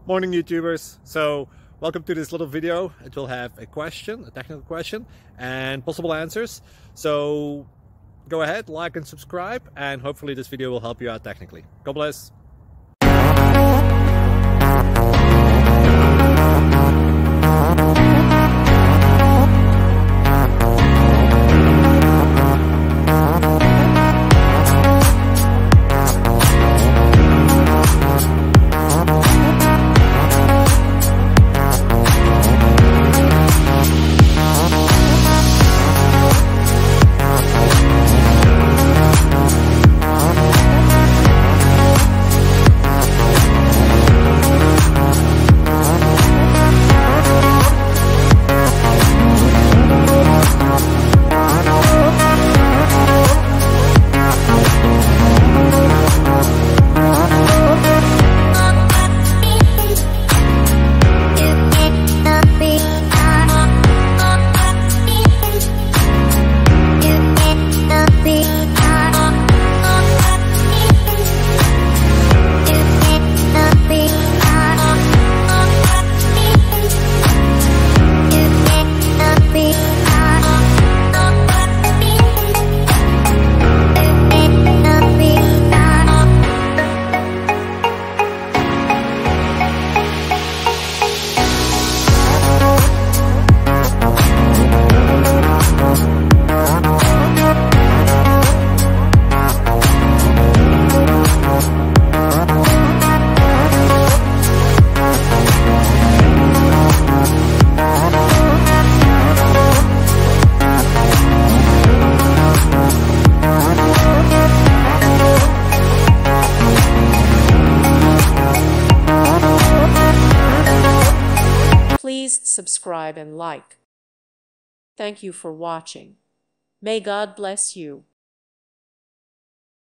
Morning YouTubers. So welcome to this little video. It will have a question, a technical question, and possible answers. So go ahead, like and subscribe, and hopefully this video will help you out technically. God bless. Please subscribe and like. Thank you for watching. May God bless you.